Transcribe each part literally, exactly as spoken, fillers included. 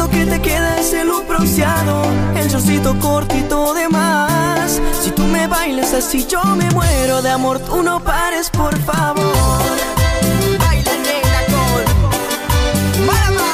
lindo que te queda ese look bronceado, el shortcito cortito de más. Si tú me bailas así yo me muero de amor, tú no pares por favor. Baila nena con Marama.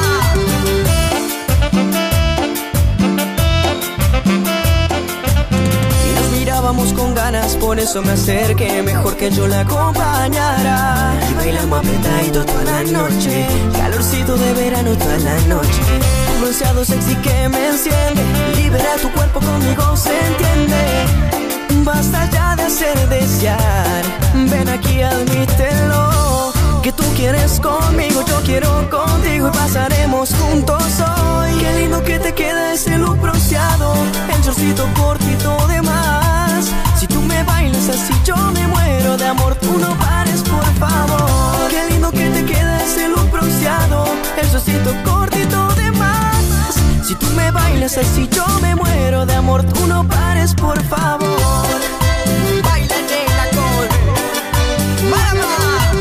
Y nos mirábamos con ganas, por eso me acerqué, mejor que yo la acompañara. Y bailamos apretadito toda la noche, calorcito de verano toda la noche. Un bronceado sexy que me enciende, libera tu cuerpo, conmigo se entiende. Basta ya de hacer desear, ven aquí, admítelo, que tú quieres conmigo, yo quiero contigo y pasaremos juntos hoy. Qué lindo que te queda ese look bronceado, el shortcito cortito de más. Si tú me bailas así yo me muero de amor, tú no pares por favor. Qué lindo que te queda ese look bronceado, el shortcito cortito de más. Si tú me bailas así yo me muero de amor, tú no pares por favor. Baila nena con Marama.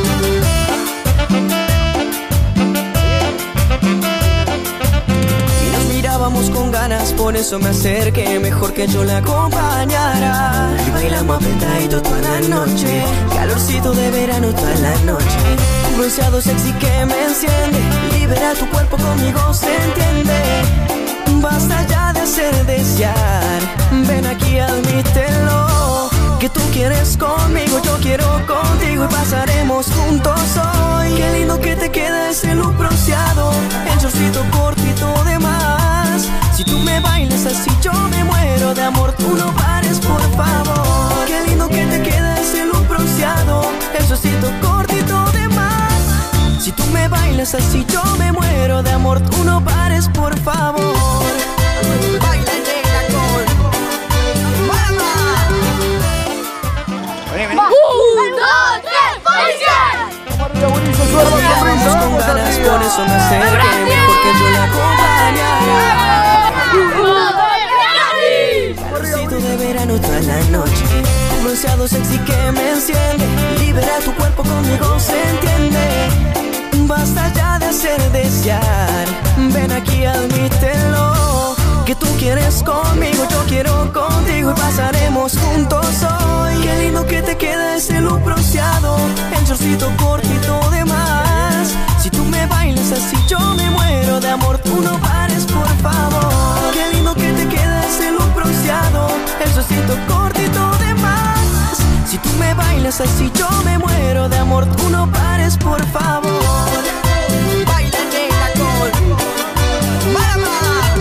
Y nos mirábamos con ganas, por eso me acerqué, mejor que yo la acompañara. Y bailamos apretadito toda la noche, calorcito de verano toda la noche. Un bronceado sexy que me enciende, libera tu cuerpo, conmigo se entiende. Basta ya de hacer desear, ven aquí, admítelo, que tú quieres conmigo, yo quiero contigo y pasaremos juntos hoy. Qué lindo que te queda ese look bronceado, el shortcito cortito de más. Si tú me bailas así yo me muero de amor, tú no pares por favor. Qué lindo que te queda ese look bronceado, el shortcito cortito de más. Si tú me bailas así yo me muero de amor, tú no pares por favor. Baila nena con Marama. Un, dos, tres, policía. Vamos con ganas, por eso me acerqué, mejor que yo la acompañara. Calorcito de verano toda la noche, un bronceado sexy que me enciende, libera tu cuerpo, conmigo se entiende. Basta ya de hacer desear, ven aquí, admítelo, que tú quieres conmigo, yo quiero contigo y pasaremos juntos hoy. Qué lindo que te queda ese look bronceado, el shortcito cortito de más. Si tú me bailas así yo me muero de amor, tú no pares por favor. Qué lindo que te queda ese look bronceado, el shortcito cortito de más. Si tú me bailas así yo me muero de amor, tú no pares por favor. Baila nena con Marama.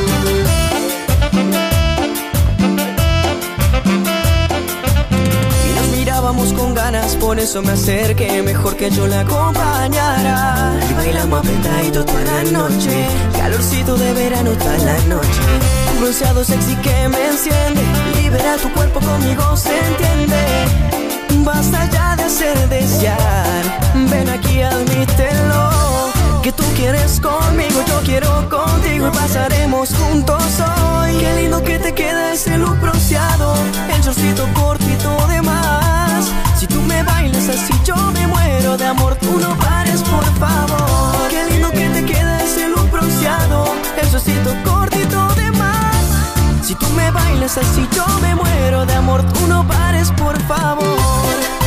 Y nos mirábamos con ganas, por eso me acerqué, mejor que yo la acompañara. Y bailamos apretadito toda la noche, calorcito de verano toda la noche. Un bronceado sexy que me enciende, libera tu cuerpo, conmigo se entiende. Basta ya de hacer desear, ven aquí, admítelo, que tú quieres conmigo, yo quiero contigo y pasaremos juntos hoy. Qué lindo que te queda ese look bronceado, el shortcito cortito de más. Si tú me bailas así yo me muero de amor, tú no pares por favor. Qué lindo que te queda ese look bronceado, el shortcito cortito de más. Si tú me bailas así yo me muero de amor, tú no pares por favor.